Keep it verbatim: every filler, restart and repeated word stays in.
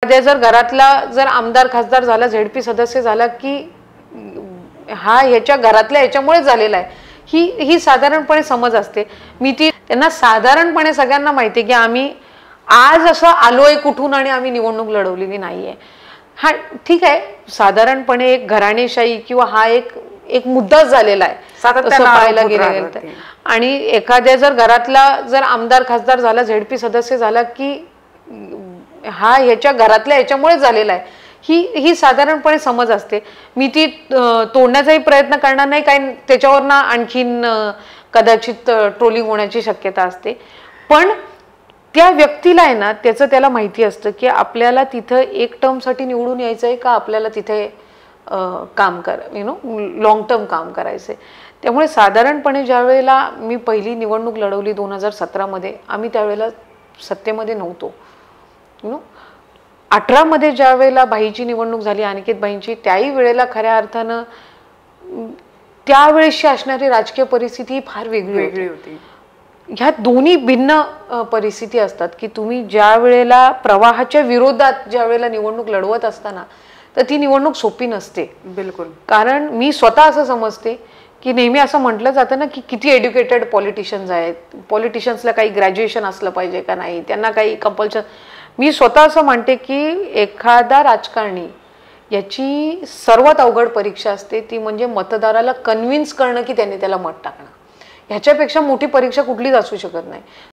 जर घरातला जर आमदार खासदार झाला, झेडपी सदस्य झाला की हा ह्याच्या घरातल्या ह्याच्यामुळे झालेला आहे, ही ही साधारणपणे समज असते. मी ती त्यांना साधारणपणे सगळ्यांना माहिती की आम्ही आज असं आलोय कुठून आणि आम्ही निवडणूक लढवलेली नाहीये. हा ठीक आहे, साधारणपणे एक घराणेशाही किंवा हा एक एक मुद्दाच झालेला आहे तसं पाहायला गेलं तर. आणि एखाद्या जर घरातला जर आमदार खासदार झाला, झेडपी सदस्य झाला की हा ह्याच्या घरातल्या ह्याच्यामुळे झालेला आहे, ही ही साधारणपणे समज असते. मी ती तोडण्याचाही प्रयत्न करणार नाही, कारण त्याच्यावरनं आणखीन कदाचित ट्रोलिंग होण्याची शक्यता असते. पण त्या व्यक्तीला आहे ना, त्याचं त्याला माहिती असतं की आपल्याला तिथं एक टर्मसाठी निवडून यायचं आहे का आपल्याला तिथे काम कर यु नो लॉंग टर्म काम करायचं आहे. त्यामुळे साधारणपणे ज्या वेळेला मी पहिली निवडणूक लढवली दोन हजार सतरामध्ये, आम्ही त्यावेळेला सत्तेमध्ये नव्हतो. यु नो अठरामध्ये ज्या वेळेला बाईची निवडणूक झाली, अनिकेत बाईंची, त्याही वेळेला खऱ्या अर्थानं त्यावेळेसची असणारी राजकीय परिस्थिती ही फार वेगळी वेगळी होती. ह्या दोन्ही भिन्न परिस्थिती असतात की तुम्ही ज्या वेळेला प्रवाहाच्या विरोधात ज्या वेळेला निवडणूक लढवत असताना तर ती निवडणूक सोपी नसते. बिलकुल. कारण मी स्वतः असं समजते की नेहमी असं म्हटलं जातं ना की किती एज्युकेटेड पॉलिटिशियन्स आहेत, पॉलिटिशियन्सला काही ग्रॅज्युएशन असलं पाहिजे का नाही, त्यांना काही कंपल्शन. मी स्वतः असं म्हणते की एखादा राजकारणी याची सर्वात अवघड परीक्षा असते ती म्हणजे मतदाराला कन्व्हिन्स करणं की त्यांनी त्याला मत टाकणं. ह्याच्यापेक्षा मोठी परीक्षा कुठलीच असू शकत नाही.